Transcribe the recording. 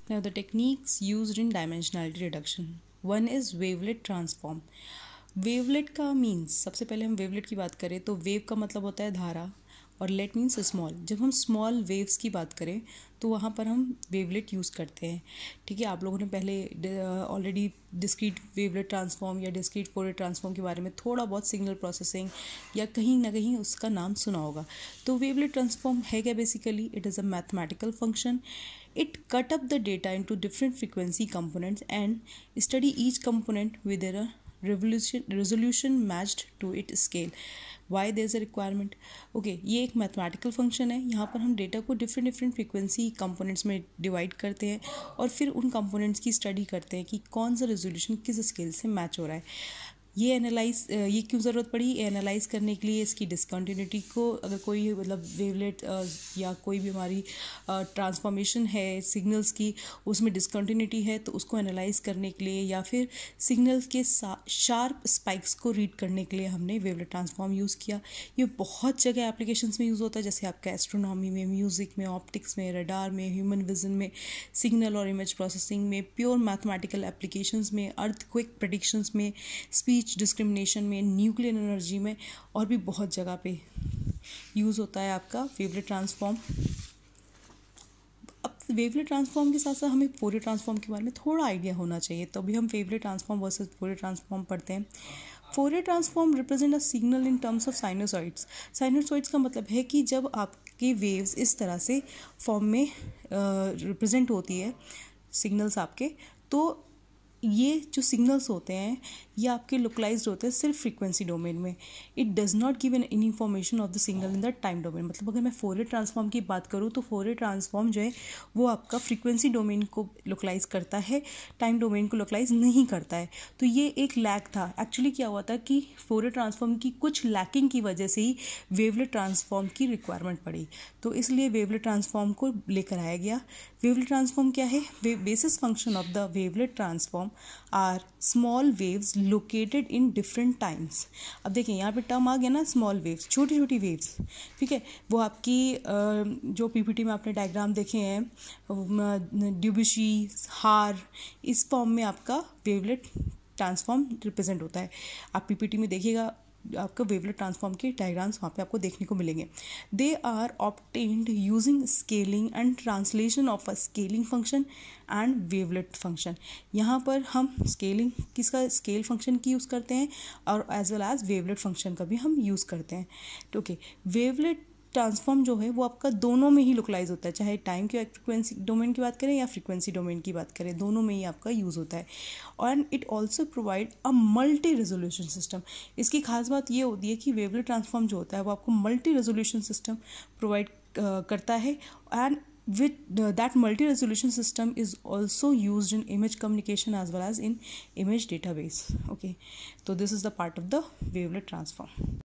Now the techniques used in dimensionality reduction. One is wavelet transform. Wavelet का means, सबसे पहले हम wavelet की बात करें तो वेव का मतलब होता है धारा और लेट मीन्स स्मॉल. जब हम स्मॉल वेव्स की बात करें तो वहाँ पर हम वेवलेट यूज़ करते हैं. ठीक है, आप लोगों ने पहले ऑलरेडी डिस्क्रीट वेवलेट ट्रांसफॉर्म या डिस्क्रीट फोरियर ट्रांसफॉर्म के बारे में थोड़ा बहुत सिग्नल प्रोसेसिंग या कहीं ना कहीं उसका नाम सुना होगा. तो वेवलेट ट्रांसफॉर्म है क्या basically? It is a mathematical function. It cut up the data into different frequency components and study each component with a resolution matched to its scale. Why there is a requirement? Okay, ये एक mathematical function है. यहाँ पर हम data को different frequency components में divide करते हैं और फिर उन कंपोनेंट्स की स्टडी करते हैं कि कौन सा रेजोल्यूशन किस स्केल से मैच हो रहा है. ये क्यों ज़रूरत पड़ी? एनालाइज करने के लिए इसकी डिसकंटिन्यूटी को, अगर कोई मतलब वेवलेट या कोई भी हमारी ट्रांसफॉर्मेशन है सिग्नल्स की, उसमें डिसकंटिन्यूटी है तो उसको एनालाइज करने के लिए या फिर सिग्नल्स के शार्प स्पाइक्स को रीड करने के लिए हमने वेवलेट ट्रांसफॉर्म यूज़ किया. ये बहुत जगह एप्लीकेशंस में यूज़ होता है, जैसे आपका एस्ट्रोनॉमी में, म्यूज़िक में, ऑप्टिक्स में, रडार में, ह्यूमन विजन में, सिग्नल और इमेज प्रोसेसिंग में, प्योर मैथमेटिकल एप्लीकेशंस में, अर्थक्वेक प्रेडिक्शंस में, स्पीच डिस्क्रिमिनेशन में, न्यूक्लियर एनर्जी में और भी बहुत जगह पे यूज़ होता है आपका वेवलेट ट्रांसफॉर्म. अब वेवलेट ट्रांसफॉर्म के साथ साथ हमें फोरियर ट्रांसफॉर्म के बारे में थोड़ा आइडिया होना चाहिए. तो अभी हम wavelet transform versus Fourier transform पढ़ते हैं. Fourier transform represent a signal in terms of sinusoids. Sinusoids का मतलब है कि जब आपकी वेव्स इस तरह से फॉर्म में रिप्रेजेंट होती है सिग्नल्स आपके, तो ये जो सिग्नल्स होते हैं ये आपके लोकलाइज्ड होते हैं सिर्फ फ्रीक्वेंसी डोमेन में. It does not give an information of the signal in the time domain. मतलब अगर मैं फोरियर ट्रांसफॉर्म की बात करूँ तो फोरियर ट्रांसफॉर्म जो है वो आपका फ्रीक्वेंसी डोमेन को लोकलाइज करता है, टाइम डोमेन को लोकलाइज नहीं करता है. तो ये एक लैक था. एक्चुअली क्या हुआ था कि फोरियर ट्रांसफॉर्म की कुछ लैकिंग की वजह से ही वेवलेट ट्रांसफॉर्म की रिक्वायरमेंट पड़ी. तो इसलिए वेवलेट ट्रांसफॉर्म को लेकर आया गया. वेवलेट ट्रांसफॉर्म क्या है? Basis function of the wavelet transform are small waves located in different times. अब देखिए यहाँ पे टर्म आ गया ना, स्मॉल वेव्स, छोटी छोटी वेव्स. ठीक है, वो आपकी जो पीपीटी में आपने डायग्राम देखे हैं, ड्यूबुशी, हार, इस फॉर्म में आपका वेवलेट ट्रांसफॉर्म रिप्रेजेंट होता है. आप पीपीटी में देखिएगा, आपका वेवलेट ट्रांसफॉर्म के डायग्राम्स वहाँ पे आपको देखने को मिलेंगे. They are obtained using scaling and translation of a scaling function and wavelet function. यहाँ पर हम स्केलिंग किसका, स्केल फंक्शन की यूज़ करते हैं और as well as wavelet function का भी हम यूज़ करते हैं. ओके, वेवलेट ट्रांसफॉर्म जो है वो आपका दोनों में ही लोकलाइज होता है, चाहे टाइम की फ्रीक्वेंसी डोमेन की बात करें या फ्रीक्वेंसी डोमेन की बात करें, दोनों में ही आपका यूज़ होता है. And it also provide a multi resolution system. इसकी खास बात ये होती है कि वेवलेट ट्रांसफॉर्म जो होता है वो आपको मल्टी रेजोल्यूशन सिस्टम प्रोवाइड करता है. And with that multi-resolution system is also used in image communication as well as in image database. Okay, so this is the part of the wavelet transform.